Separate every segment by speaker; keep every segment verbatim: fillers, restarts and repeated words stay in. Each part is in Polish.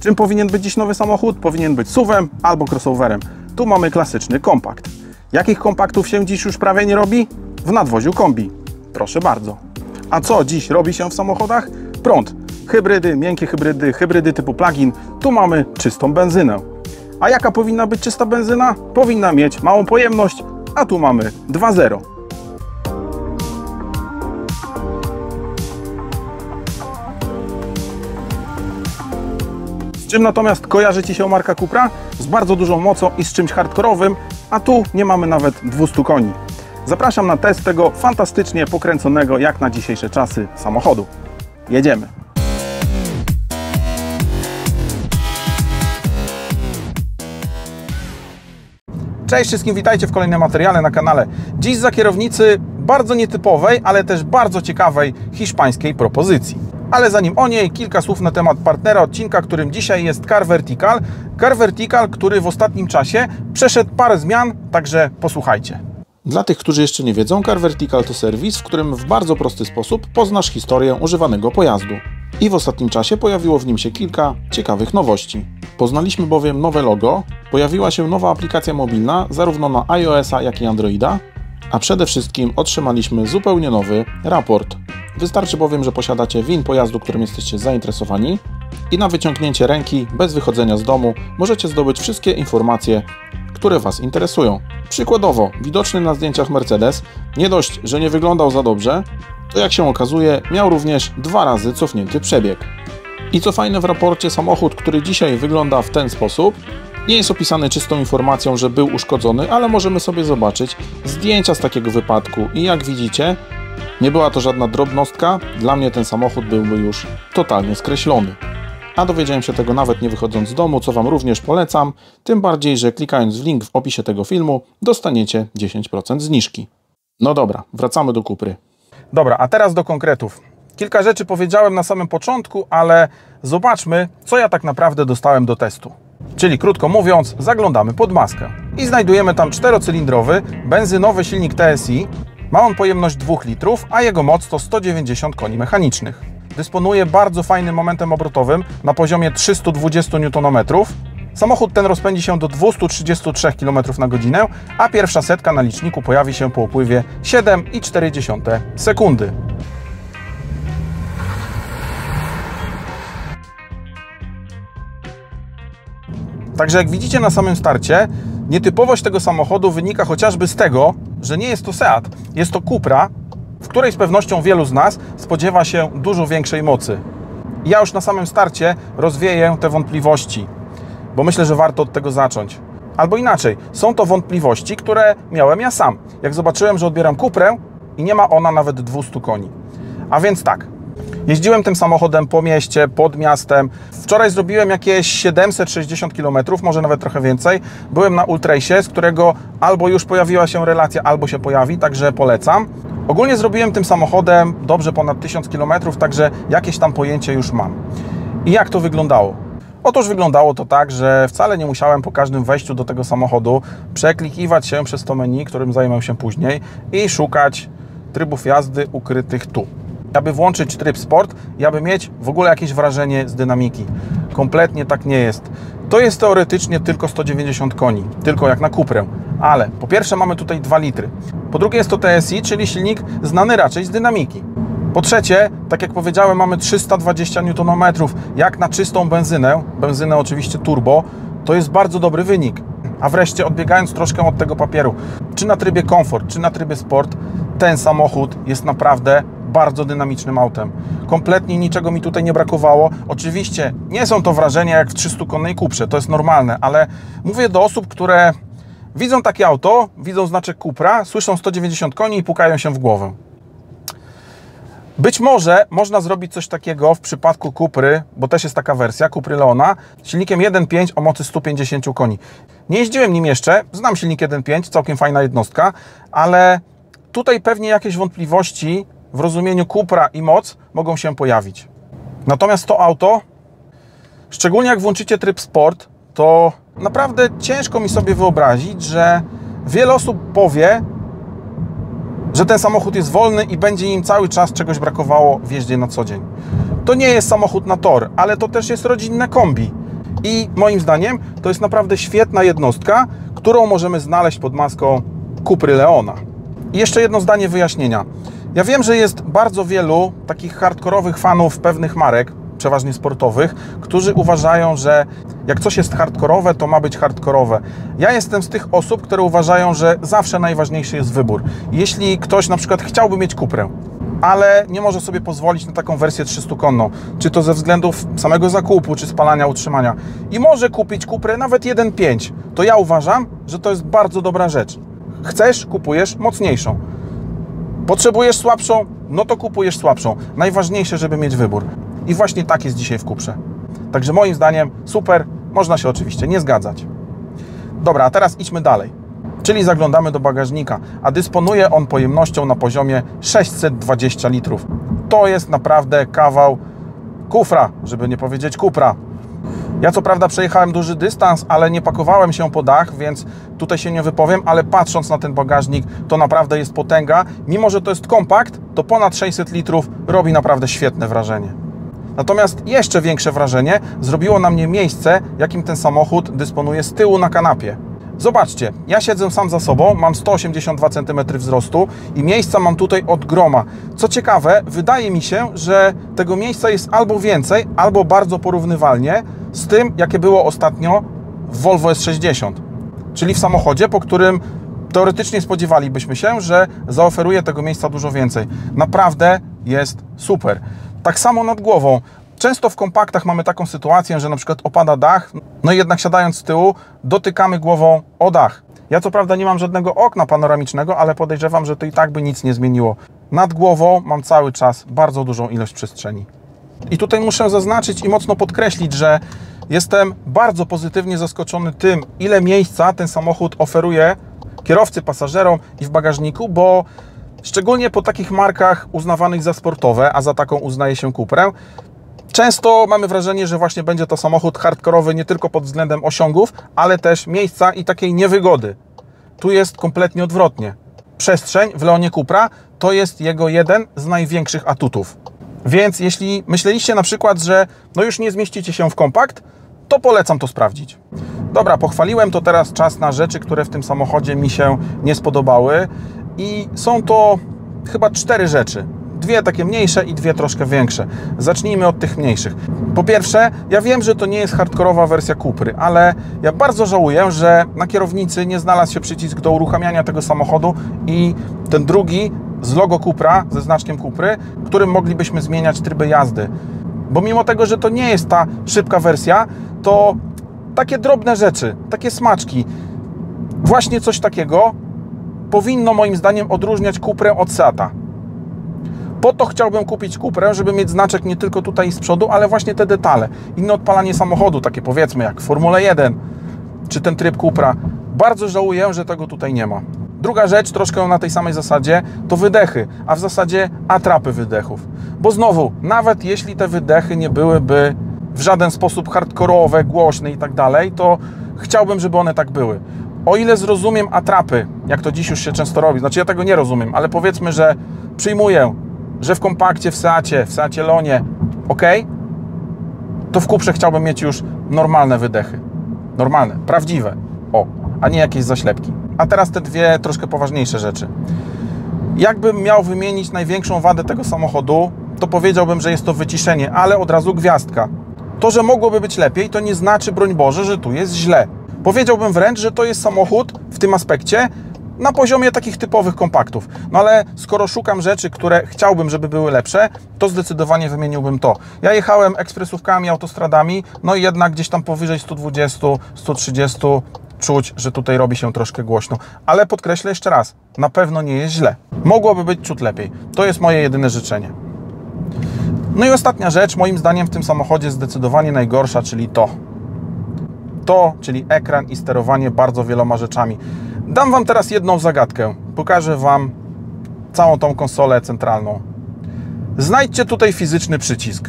Speaker 1: Czym powinien być dziś nowy samochód? Powinien być suwem albo crossoverem. Tu mamy klasyczny kompakt. Jakich kompaktów się dziś już prawie nie robi? W nadwoziu kombi. Proszę bardzo. A co dziś robi się w samochodach? Prąd. Hybrydy, miękkie hybrydy, hybrydy typu plug-in. Tu mamy czystą benzynę. A jaka powinna być czysta benzyna? Powinna mieć małą pojemność, a tu mamy dwa zero. Z czym natomiast kojarzy Ci się marka Cupra? Z bardzo dużą mocą i z czymś hardkorowym, a tu nie mamy nawet dwustu koni. Zapraszam na test tego fantastycznie pokręconego jak na dzisiejsze czasy samochodu. Jedziemy! Cześć wszystkim, witajcie w kolejnym materiale na kanale. Dziś za kierownicy bardzo nietypowej, ale też bardzo ciekawej hiszpańskiej propozycji. Ale zanim o niej, kilka słów na temat partnera odcinka, którym dzisiaj jest Car Vertical. Car Vertical, który w ostatnim czasie przeszedł parę zmian, także posłuchajcie. Dla tych, którzy jeszcze nie wiedzą, Car Vertical to serwis, w którym w bardzo prosty sposób poznasz historię używanego pojazdu. I w ostatnim czasie pojawiło w nim się kilka ciekawych nowości. Poznaliśmy bowiem nowe logo, pojawiła się nowa aplikacja mobilna zarówno na iOS-a, jak i Androida, a przede wszystkim otrzymaliśmy zupełnie nowy raport. Wystarczy bowiem, że posiadacie V I N pojazdu, którym jesteście zainteresowani i na wyciągnięcie ręki, bez wychodzenia z domu, możecie zdobyć wszystkie informacje, które Was interesują. Przykładowo, widoczny na zdjęciach Mercedes, nie dość, że nie wyglądał za dobrze, to jak się okazuje, miał również dwa razy cofnięty przebieg. I co fajne, w raporcie samochód, który dzisiaj wygląda w ten sposób, nie jest opisany czystą informacją, że był uszkodzony, ale możemy sobie zobaczyć zdjęcia z takiego wypadku i jak widzicie, nie była to żadna drobnostka, dla mnie ten samochód byłby już totalnie skreślony. A dowiedziałem się tego nawet nie wychodząc z domu, co Wam również polecam, tym bardziej, że klikając w link w opisie tego filmu dostaniecie dziesięć procent zniżki. No dobra, wracamy do Cupry. Dobra, a teraz do konkretów. Kilka rzeczy powiedziałem na samym początku, ale zobaczmy, co ja tak naprawdę dostałem do testu. Czyli krótko mówiąc, zaglądamy pod maskę i znajdujemy tam czterocylindrowy, benzynowy silnik T S I. Ma on pojemność dwóch litrów, a jego moc to sto dziewięćdziesiąt koni mechanicznych. Dysponuje bardzo fajnym momentem obrotowym na poziomie trzystu dwudziestu niutonometrów. Samochód ten rozpędzi się do dwustu trzydziestu trzech kilometrów na godzinę, a pierwsza setka na liczniku pojawi się po upływie siedem i cztery dziesiąte sekundy. Także jak widzicie na samym starcie, nietypowość tego samochodu wynika chociażby z tego, że nie jest to Seat, jest to Cupra, w której z pewnością wielu z nas spodziewa się dużo większej mocy. Ja już na samym starcie rozwieję te wątpliwości, bo myślę, że warto od tego zacząć. Albo inaczej, są to wątpliwości, które miałem ja sam, jak zobaczyłem, że odbieram Cuprę i nie ma ona nawet dwustu koni. A więc tak, jeździłem tym samochodem po mieście, pod miastem. Wczoraj zrobiłem jakieś siedemset sześćdziesiąt kilometrów, może nawet trochę więcej. Byłem na Ultrasie, z którego albo już pojawiła się relacja, albo się pojawi, także polecam. Ogólnie zrobiłem tym samochodem dobrze ponad tysiąc kilometrów, także jakieś tam pojęcie już mam. I jak to wyglądało? Otóż wyglądało to tak, że wcale nie musiałem po każdym wejściu do tego samochodu przeklikiwać się przez to menu, którym zajmę się później i szukać trybów jazdy ukrytych tu. Aby włączyć tryb Sport i aby mieć w ogóle jakieś wrażenie z dynamiki. Kompletnie tak nie jest. To jest teoretycznie tylko sto dziewięćdziesiąt koni, tylko jak na Cuprę. Ale po pierwsze mamy tutaj dwa litry. Po drugie jest to T S I, czyli silnik znany raczej z dynamiki. Po trzecie, tak jak powiedziałem, mamy trzysta dwadzieścia niutonometrów. Jak na czystą benzynę, benzynę oczywiście turbo, to jest bardzo dobry wynik. A wreszcie, odbiegając troszkę od tego papieru, czy na trybie komfort, czy na trybie sport, ten samochód jest naprawdę bardzo dynamicznym autem. Kompletnie niczego mi tutaj nie brakowało. Oczywiście nie są to wrażenia jak w trzystukonnej Cuprze, to jest normalne, ale mówię do osób, które widzą takie auto, widzą znaczek Cupra, słyszą sto dziewięćdziesiąt koni i pukają się w głowę. Być może można zrobić coś takiego w przypadku Cupry, bo też jest taka wersja, Cupry Leona, silnikiem jeden pięć o mocy stu pięćdziesięciu koni. Nie jeździłem nim jeszcze, znam silnik jeden pięć, całkiem fajna jednostka, ale tutaj pewnie jakieś wątpliwości w rozumieniu Cupra i moc mogą się pojawić. Natomiast to auto, szczególnie jak włączycie tryb Sport, to naprawdę ciężko mi sobie wyobrazić, że wiele osób powie, że ten samochód jest wolny i będzie im cały czas czegoś brakowało w jeździe na co dzień. To nie jest samochód na tor, ale to też jest rodzinne kombi. I moim zdaniem to jest naprawdę świetna jednostka, którą możemy znaleźć pod maską Cupry Leona. I jeszcze jedno zdanie wyjaśnienia. Ja wiem, że jest bardzo wielu takich hardkorowych fanów pewnych marek, przeważnie sportowych, którzy uważają, że jak coś jest hardkorowe, to ma być hardkorowe. Ja jestem z tych osób, które uważają, że zawsze najważniejszy jest wybór. Jeśli ktoś na przykład chciałby mieć Cuprę, ale nie może sobie pozwolić na taką wersję trzystukonną, czy to ze względów samego zakupu, czy spalania, utrzymania, i może kupić Cuprę nawet jeden pięć, to ja uważam, że to jest bardzo dobra rzecz. Chcesz, kupujesz mocniejszą. Potrzebujesz słabszą, no to kupujesz słabszą. Najważniejsze, żeby mieć wybór. I właśnie tak jest dzisiaj w Cuprze. Także moim zdaniem super, można się oczywiście nie zgadzać. Dobra, a teraz idźmy dalej. Czyli zaglądamy do bagażnika, a dysponuje on pojemnością na poziomie sześćset dwadzieścia litrów. To jest naprawdę kawał kufra, żeby nie powiedzieć Cupra. Ja co prawda przejechałem duży dystans, ale nie pakowałem się po dach, więc tutaj się nie wypowiem, ale patrząc na ten bagażnik, to naprawdę jest potęga. Mimo że to jest kompakt, to ponad sześćset litrów robi naprawdę świetne wrażenie. Natomiast jeszcze większe wrażenie zrobiło na mnie miejsce, jakim ten samochód dysponuje z tyłu na kanapie. Zobaczcie, ja siedzę sam za sobą, mam sto osiemdziesiąt dwa centymetry wzrostu i miejsca mam tutaj od groma. Co ciekawe, wydaje mi się, że tego miejsca jest albo więcej, albo bardzo porównywalnie z tym, jakie było ostatnio w Volvo S sześćdziesiąt. Czyli w samochodzie, po którym teoretycznie spodziewalibyśmy się, że zaoferuje tego miejsca dużo więcej. Naprawdę jest super. Tak samo nad głową. Często w kompaktach mamy taką sytuację, że na przykład opada dach, no i jednak siadając z tyłu dotykamy głową o dach. Ja co prawda nie mam żadnego okna panoramicznego, ale podejrzewam, że to i tak by nic nie zmieniło. Nad głową mam cały czas bardzo dużą ilość przestrzeni. I tutaj muszę zaznaczyć i mocno podkreślić, że jestem bardzo pozytywnie zaskoczony tym, ile miejsca ten samochód oferuje kierowcy, pasażerom i w bagażniku, bo szczególnie po takich markach uznawanych za sportowe, a za taką uznaje się Cuprę, często mamy wrażenie, że właśnie będzie to samochód hardkorowy nie tylko pod względem osiągów, ale też miejsca i takiej niewygody. Tu jest kompletnie odwrotnie. Przestrzeń w Leonie Cupra to jest jego jeden z największych atutów. Więc jeśli myśleliście na przykład, że no już nie zmieścicie się w kompakt, to polecam to sprawdzić. Dobra, pochwaliłem, to teraz czas na rzeczy, które w tym samochodzie mi się nie spodobały. I są to chyba cztery rzeczy. Dwie takie mniejsze i dwie troszkę większe. Zacznijmy od tych mniejszych. Po pierwsze, ja wiem, że to nie jest hardkorowa wersja Cupry, ale ja bardzo żałuję, że na kierownicy nie znalazł się przycisk do uruchamiania tego samochodu i ten drugi z logo Cupra, ze znaczkiem Cupry, którym moglibyśmy zmieniać tryby jazdy. Bo mimo tego, że to nie jest ta szybka wersja, to takie drobne rzeczy, takie smaczki, właśnie coś takiego powinno moim zdaniem odróżniać Cuprę od Seata. Po to chciałbym kupić Cuprę, żeby mieć znaczek nie tylko tutaj z przodu, ale właśnie te detale. Inne odpalanie samochodu, takie powiedzmy jak w Formule jeden, czy ten tryb Cupra. Bardzo żałuję, że tego tutaj nie ma. Druga rzecz, troszkę na tej samej zasadzie, to wydechy, a w zasadzie atrapy wydechów. Bo znowu, nawet jeśli te wydechy nie byłyby w żaden sposób hardkorowe, głośne i tak dalej, to chciałbym, żeby one tak były. O ile zrozumiem atrapy, jak to dziś już się często robi, znaczy ja tego nie rozumiem, ale powiedzmy, że przyjmuję, że w kompakcie, w Seacie, w Seacie Leonie, ok, to w Cuprze chciałbym mieć już normalne wydechy. Normalne, prawdziwe, o, a nie jakieś zaślepki. A teraz te dwie troszkę poważniejsze rzeczy. Jakbym miał wymienić największą wadę tego samochodu, to powiedziałbym, że jest to wyciszenie, ale od razu gwiazdka. To, że mogłoby być lepiej, to nie znaczy, broń Boże, że tu jest źle. Powiedziałbym wręcz, że to jest samochód w tym aspekcie na poziomie takich typowych kompaktów. No ale skoro szukam rzeczy, które chciałbym, żeby były lepsze, to zdecydowanie wymieniłbym to. Ja jechałem ekspresówkami, autostradami, no i jednak gdzieś tam powyżej sto dwadzieścia, sto trzydzieści czuć, że tutaj robi się troszkę głośno. Ale podkreślę jeszcze raz, na pewno nie jest źle. Mogłoby być ciut lepiej. To jest moje jedyne życzenie. No i ostatnia rzecz, moim zdaniem w tym samochodzie zdecydowanie najgorsza, czyli to. To, czyli ekran i sterowanie bardzo wieloma rzeczami. Dam Wam teraz jedną zagadkę. Pokażę Wam całą tą konsolę centralną. Znajdźcie tutaj fizyczny przycisk.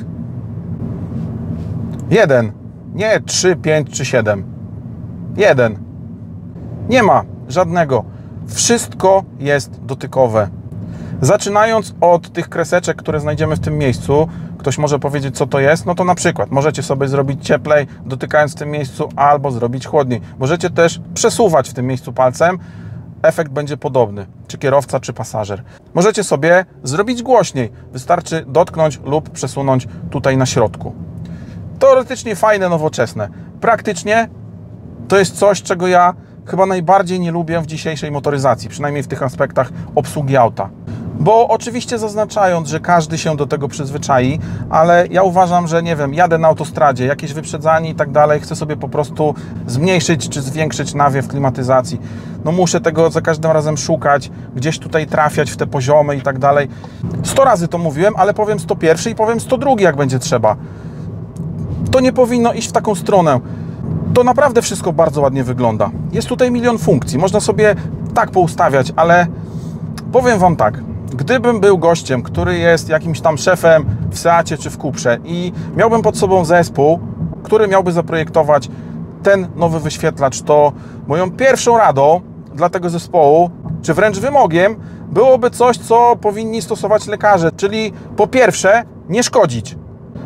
Speaker 1: Jeden. Nie trzy, pięć czy siedem. Jeden. Nie ma żadnego. Wszystko jest dotykowe. Zaczynając od tych kreseczek, które znajdziemy w tym miejscu, ktoś może powiedzieć, co to jest, no to na przykład możecie sobie zrobić cieplej, dotykając w tym miejscu, albo zrobić chłodniej. Możecie też przesuwać w tym miejscu palcem, efekt będzie podobny, czy kierowca, czy pasażer. Możecie sobie zrobić głośniej, wystarczy dotknąć lub przesunąć tutaj na środku. Teoretycznie fajne, nowoczesne. Praktycznie to jest coś, czego ja chyba najbardziej nie lubię w dzisiejszej motoryzacji, przynajmniej w tych aspektach obsługi auta. Bo oczywiście zaznaczając, że każdy się do tego przyzwyczai, ale ja uważam, że nie wiem, jadę na autostradzie, jakieś wyprzedzanie i tak dalej, chcę sobie po prostu zmniejszyć czy zwiększyć nawiew klimatyzacji. No muszę tego za każdym razem szukać, gdzieś tutaj trafiać w te poziomy i tak dalej. sto razy to mówiłem, ale powiem sto pierwszy i powiem sto drugi, jak będzie trzeba. To nie powinno iść w taką stronę. To naprawdę wszystko bardzo ładnie wygląda. Jest tutaj milion funkcji, można sobie tak poustawiać, ale powiem Wam tak, gdybym był gościem, który jest jakimś tam szefem w Seacie czy w Cuprze i miałbym pod sobą zespół, który miałby zaprojektować ten nowy wyświetlacz, to moją pierwszą radą dla tego zespołu, czy wręcz wymogiem, byłoby coś, co powinni stosować lekarze, czyli po pierwsze nie szkodzić,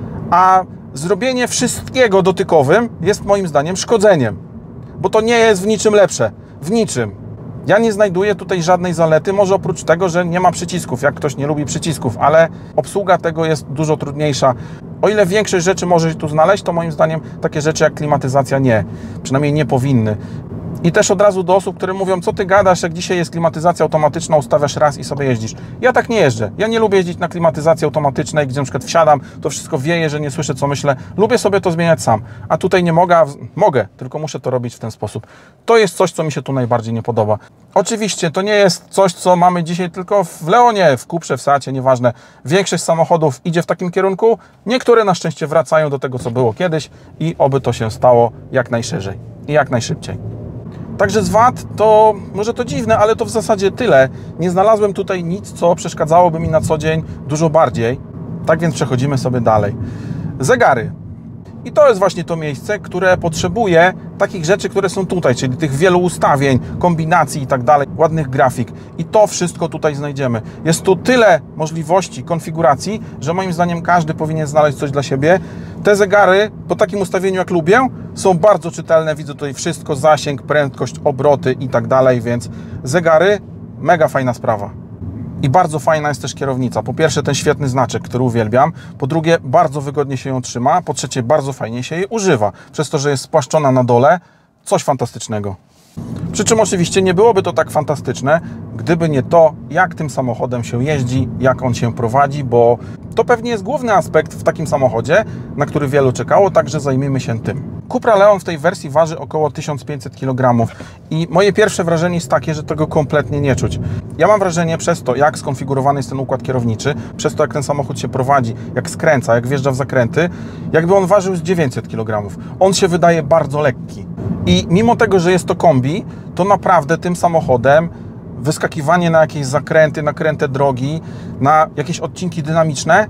Speaker 1: a zrobienie wszystkiego dotykowym jest moim zdaniem szkodzeniem, bo to nie jest w niczym lepsze, w niczym. Ja nie znajduję tutaj żadnej zalety, może oprócz tego, że nie ma przycisków, jak ktoś nie lubi przycisków, ale obsługa tego jest dużo trudniejsza. O ile większość rzeczy może się tu znaleźć, to moim zdaniem takie rzeczy jak klimatyzacja nie, przynajmniej nie powinny. I też od razu do osób, które mówią, co ty gadasz, jak dzisiaj jest klimatyzacja automatyczna, ustawiasz raz i sobie jeździsz. Ja tak nie jeżdżę. Ja nie lubię jeździć na klimatyzacji automatycznej, gdzie na przykład wsiadam, to wszystko wieje, że nie słyszę, co myślę. Lubię sobie to zmieniać sam. A tutaj nie mogę, mogę, tylko muszę to robić w ten sposób. To jest coś, co mi się tu najbardziej nie podoba. Oczywiście to nie jest coś, co mamy dzisiaj tylko w Leonie, w Cuprze, w Seacie, nieważne. Większość samochodów idzie w takim kierunku. Niektóre na szczęście wracają do tego, co było kiedyś i oby to się stało jak najszerzej i jak najszybciej. Także z wad to może to dziwne, ale to w zasadzie tyle. Nie znalazłem tutaj nic, co przeszkadzałoby mi na co dzień dużo bardziej. Tak więc przechodzimy sobie dalej. Zegary. I to jest właśnie to miejsce, które potrzebuje takich rzeczy, które są tutaj, czyli tych wielu ustawień, kombinacji i tak dalej, ładnych grafik. I to wszystko tutaj znajdziemy. Jest tu tyle możliwości, konfiguracji, że moim zdaniem każdy powinien znaleźć coś dla siebie. Te zegary, po takim ustawieniu jak lubię, są bardzo czytelne. Widzę tutaj wszystko, zasięg, prędkość, obroty i tak dalej, więc zegary, mega fajna sprawa. I bardzo fajna jest też kierownica. Po pierwsze ten świetny znaczek, który uwielbiam. Po drugie bardzo wygodnie się ją trzyma. Po trzecie bardzo fajnie się jej używa. Przez to, że jest spłaszczona na dole, coś fantastycznego. Przy czym oczywiście nie byłoby to tak fantastyczne, gdyby nie to, jak tym samochodem się jeździ, jak on się prowadzi, bo to pewnie jest główny aspekt w takim samochodzie, na który wielu czekało, także zajmijmy się tym. Cupra Leon w tej wersji waży około tysiąc pięćset kilogramów i moje pierwsze wrażenie jest takie, że tego kompletnie nie czuć. Ja mam wrażenie przez to, jak skonfigurowany jest ten układ kierowniczy, przez to, jak ten samochód się prowadzi, jak skręca, jak wjeżdża w zakręty, jakby on ważył z dziewięćset kilogramów. On się wydaje bardzo lekki. I mimo tego, że jest to kombi, to naprawdę tym samochodem wyskakiwanie na jakieś zakręty, na kręte drogi, na jakieś odcinki dynamiczne,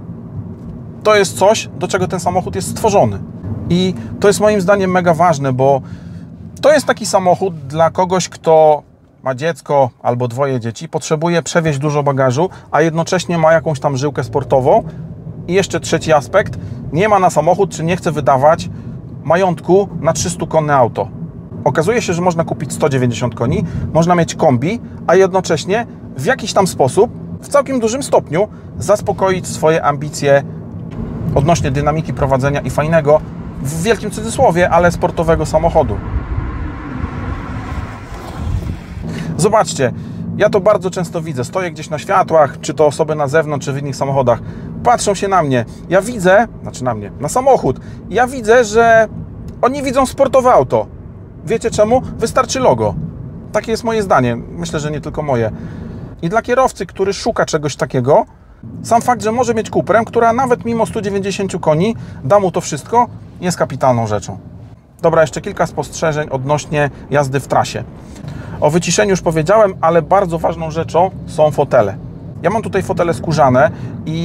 Speaker 1: to jest coś, do czego ten samochód jest stworzony. I to jest moim zdaniem mega ważne, bo to jest taki samochód dla kogoś, kto ma dziecko albo dwoje dzieci, potrzebuje przewieźć dużo bagażu, a jednocześnie ma jakąś tam żyłkę sportową. I jeszcze trzeci aspekt, nie ma na samochód, czy nie chce wydawać majątku na trzystukonne auto. Okazuje się, że można kupić sto dziewięćdziesiąt koni, można mieć kombi, a jednocześnie w jakiś tam sposób, w całkiem dużym stopniu, zaspokoić swoje ambicje odnośnie dynamiki prowadzenia i fajnego, w wielkim cudzysłowie, ale sportowego samochodu. Zobaczcie, ja to bardzo często widzę. Stoję gdzieś na światłach, czy to osoby na zewnątrz, czy w innych samochodach. Patrzą się na mnie. Ja widzę, znaczy na mnie, na samochód. Ja widzę, że oni widzą sportowe auto. Wiecie czemu? Wystarczy logo. Takie jest moje zdanie. Myślę, że nie tylko moje. I dla kierowcy, który szuka czegoś takiego, sam fakt, że może mieć Cuprę, która nawet mimo stu dziewięćdziesięciu koni da mu to wszystko, jest kapitalną rzeczą. Dobra, jeszcze kilka spostrzeżeń odnośnie jazdy w trasie. O wyciszeniu już powiedziałem, ale bardzo ważną rzeczą są fotele. Ja mam tutaj fotele skórzane i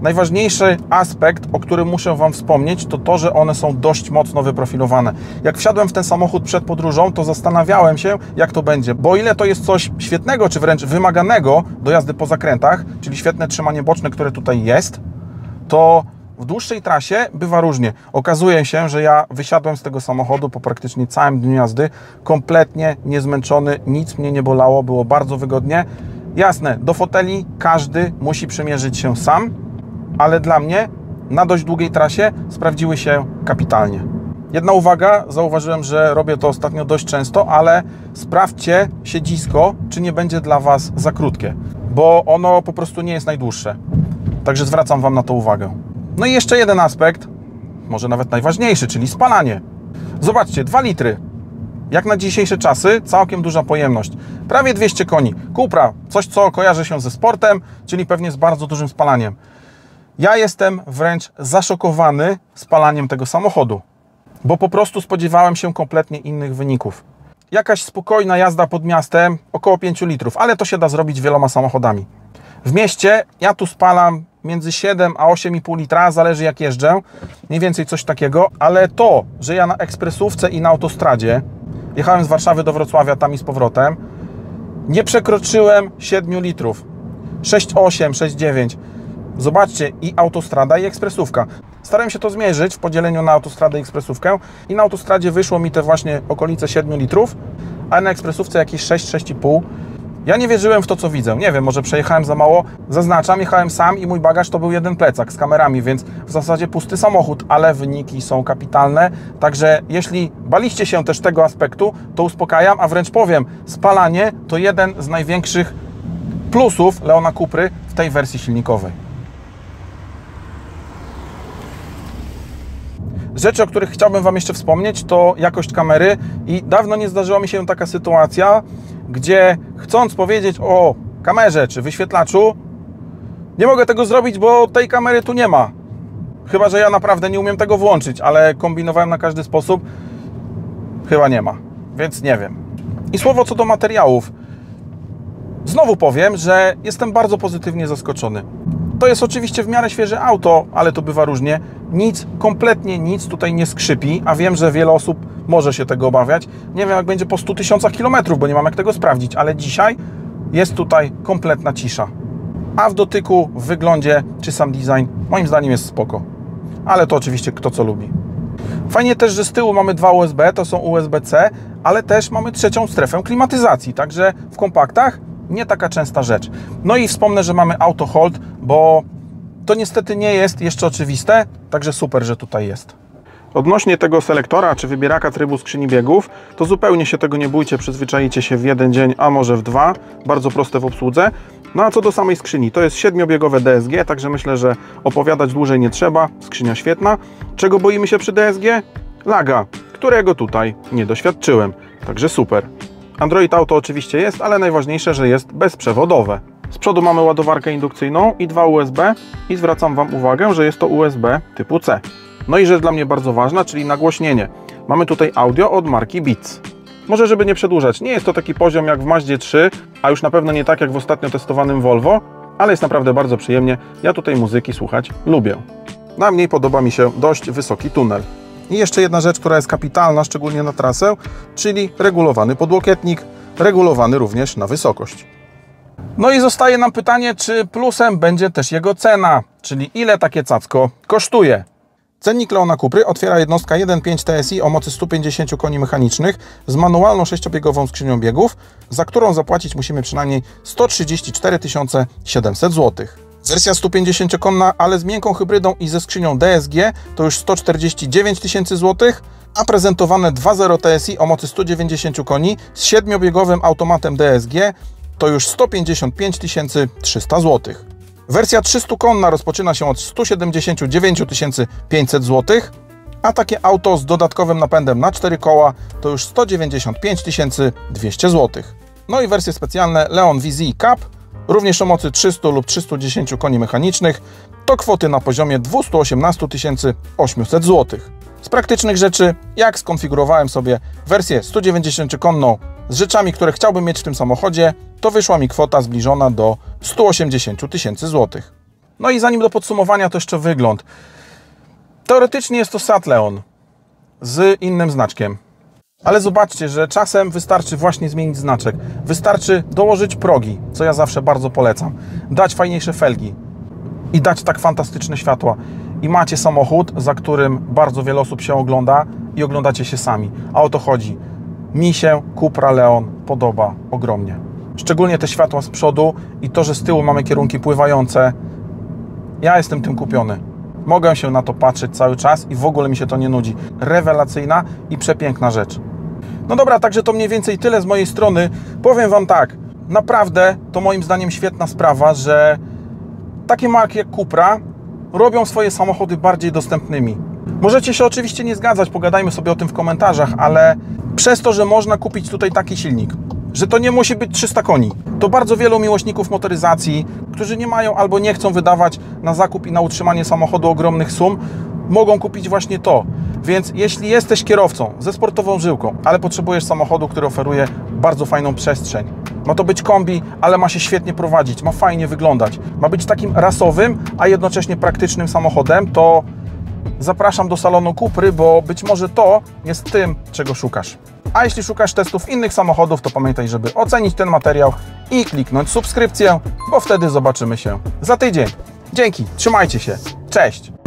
Speaker 1: Najważniejszy aspekt, o którym muszę Wam wspomnieć, to to, że one są dość mocno wyprofilowane. Jak wsiadłem w ten samochód przed podróżą, to zastanawiałem się, jak to będzie. Bo o ile to jest coś świetnego, czy wręcz wymaganego do jazdy po zakrętach, czyli świetne trzymanie boczne, które tutaj jest, to w dłuższej trasie bywa różnie. Okazuje się, że ja wysiadłem z tego samochodu po praktycznie całym dniu jazdy, kompletnie niezmęczony, nic mnie nie bolało, było bardzo wygodnie. Jasne, do foteli każdy musi przymierzyć się sam, ale dla mnie na dość długiej trasie sprawdziły się kapitalnie. Jedna uwaga, zauważyłem, że robię to ostatnio dość często, ale sprawdźcie siedzisko, czy nie będzie dla Was za krótkie, bo ono po prostu nie jest najdłuższe. Także zwracam Wam na to uwagę. No i jeszcze jeden aspekt, może nawet najważniejszy, czyli spalanie. Zobaczcie, dwa litry. Jak na dzisiejsze czasy, całkiem duża pojemność. Prawie dwieście koni. Cupra, coś co kojarzy się ze sportem, czyli pewnie z bardzo dużym spalaniem. Ja jestem wręcz zaszokowany spalaniem tego samochodu, bo po prostu spodziewałem się kompletnie innych wyników. Jakaś spokojna jazda pod miastem, około pięć litrów, ale to się da zrobić wieloma samochodami. W mieście ja tu spalam między siedem a osiem i pół litra, zależy jak jeżdżę, mniej więcej coś takiego, ale to, że ja na ekspresówce i na autostradzie jechałem z Warszawy do Wrocławia tam i z powrotem, nie przekroczyłem siedmiu litrów. sześć osiem, sześć dziewięć. Zobaczcie, i autostrada, i ekspresówka. Starałem się to zmierzyć w podzieleniu na autostradę i ekspresówkę i na autostradzie wyszło mi te właśnie okolice siedmiu litrów, a na ekspresówce jakieś sześć, sześć i pół. Ja nie wierzyłem w to, co widzę. Nie wiem, może przejechałem za mało. Zaznaczam, jechałem sam i mój bagaż to był jeden plecak z kamerami, więc w zasadzie pusty samochód, ale wyniki są kapitalne. Także jeśli baliście się też tego aspektu, to uspokajam, a wręcz powiem, spalanie to jeden z największych plusów Leona Cupry w tej wersji silnikowej. Rzeczy, o których chciałbym Wam jeszcze wspomnieć, to jakość kamery i dawno nie zdarzyła mi się taka sytuacja, gdzie chcąc powiedzieć o kamerze czy wyświetlaczu, nie mogę tego zrobić, bo tej kamery tu nie ma. Chyba że ja naprawdę nie umiem tego włączyć, ale kombinowałem na każdy sposób. Chyba nie ma, więc nie wiem. I słowo co do materiałów. Znowu powiem, że jestem bardzo pozytywnie zaskoczony. To jest oczywiście w miarę świeże auto, ale to bywa różnie. Nic, kompletnie nic tutaj nie skrzypi, a wiem, że wiele osób może się tego obawiać. Nie wiem, jak będzie po stu tysiącach kilometrów, bo nie mam jak tego sprawdzić, ale dzisiaj jest tutaj kompletna cisza. A w dotyku, w wyglądzie czy sam design, moim zdaniem jest spoko. Ale to oczywiście kto co lubi. Fajnie też, że z tyłu mamy dwa U S B, to są U S B C, ale też mamy trzecią strefę klimatyzacji, także w kompaktach nie taka częsta rzecz. No i wspomnę, że mamy auto hold, bo to niestety nie jest jeszcze oczywiste, także super, że tutaj jest. Odnośnie tego selektora, czy wybieraka trybu skrzyni biegów, to zupełnie się tego nie bójcie, przyzwyczajicie się w jeden dzień, a może w dwa. Bardzo proste w obsłudze. No a co do samej skrzyni, to jest siedmiobiegowe D S G, także myślę, że opowiadać dłużej nie trzeba. Skrzynia świetna. Czego boimy się przy D S G? Laga, którego tutaj nie doświadczyłem, także super. Android Auto oczywiście jest, ale najważniejsze, że jest bezprzewodowe. Z przodu mamy ładowarkę indukcyjną i dwa U S B i zwracam Wam uwagę, że jest to U S B typu C. No i rzecz dla mnie bardzo ważna, czyli nagłośnienie. Mamy tutaj audio od marki Beats. Może żeby nie przedłużać, nie jest to taki poziom jak w Mazdzie trzy, a już na pewno nie tak jak w ostatnio testowanym Volvo, ale jest naprawdę bardzo przyjemnie. Ja tutaj muzyki słuchać lubię. Na mniej podoba mi się dość wysoki tunel. I jeszcze jedna rzecz, która jest kapitalna, szczególnie na trasę, czyli regulowany podłokietnik, regulowany również na wysokość. No i zostaje nam pytanie, czy plusem będzie też jego cena, czyli ile takie cacko kosztuje. Cennik Leona Cupry otwiera jednostka jeden przecinek pięć T S I o mocy stu pięćdziesięciu koni mechanicznych z manualną sześciobiegową skrzynią biegów, za którą zapłacić musimy przynajmniej sto trzydzieści cztery tysiące siedemset złotych. Wersja stu pięćdziesięciokonna, ale z miękką hybrydą i ze skrzynią D S G to już sto czterdzieści dziewięć tysięcy złotych, a prezentowane dwa zero T S I o mocy stu dziewięćdziesięciu koni z siedmiobiegowym automatem D S G to już sto pięćdziesiąt pięć tysięcy trzysta złotych. Wersja trzystokonna rozpoczyna się od stu siedemdziesięciu dziewięciu tysięcy pięćset złotych, a takie auto z dodatkowym napędem na cztery koła to już sto dziewięćdziesiąt pięć tysięcy dwieście złotych. No i wersje specjalne Leon V Z Cup, również o mocy trzystu lub trzystu dziesięciu koni mechanicznych, to kwoty na poziomie dwustu osiemnastu tysięcy osiemset złotych. Z praktycznych rzeczy, jak skonfigurowałem sobie wersję stu dziewięćdziesięciokonną z rzeczami, które chciałbym mieć w tym samochodzie, to wyszła mi kwota zbliżona do stu osiemdziesięciu tysięcy złotych. No i zanim do podsumowania, to jeszcze wygląd. Teoretycznie jest to Seat Leon z innym znaczkiem. Ale zobaczcie, że czasem wystarczy właśnie zmienić znaczek. Wystarczy dołożyć progi, co ja zawsze bardzo polecam. Dać fajniejsze felgi i dać tak fantastyczne światła. I macie samochód, za którym bardzo wiele osób się ogląda i oglądacie się sami. A o to chodzi. Mi się Cupra Leon podoba ogromnie. Szczególnie te światła z przodu i to, że z tyłu mamy kierunki pływające. Ja jestem tym kupiony. Mogę się na to patrzeć cały czas i w ogóle mi się to nie nudzi. Rewelacyjna i przepiękna rzecz. No dobra, także to mniej więcej tyle z mojej strony. Powiem Wam tak, naprawdę to moim zdaniem świetna sprawa, że takie marki jak Cupra robią swoje samochody bardziej dostępnymi. Możecie się oczywiście nie zgadzać, pogadajmy sobie o tym w komentarzach, ale przez to, że można kupić tutaj taki silnik, że to nie musi być trzysta koni, to bardzo wielu miłośników motoryzacji, którzy nie mają albo nie chcą wydawać na zakup i na utrzymanie samochodu ogromnych sum, mogą kupić właśnie to. Więc jeśli jesteś kierowcą ze sportową żyłką, ale potrzebujesz samochodu, który oferuje bardzo fajną przestrzeń, ma to być kombi, ale ma się świetnie prowadzić, ma fajnie wyglądać, ma być takim rasowym, a jednocześnie praktycznym samochodem, to zapraszam do salonu Cupry, bo być może to jest tym, czego szukasz. A jeśli szukasz testów innych samochodów, to pamiętaj, żeby ocenić ten materiał i kliknąć subskrypcję, bo wtedy zobaczymy się za tydzień. Dzięki, trzymajcie się, cześć!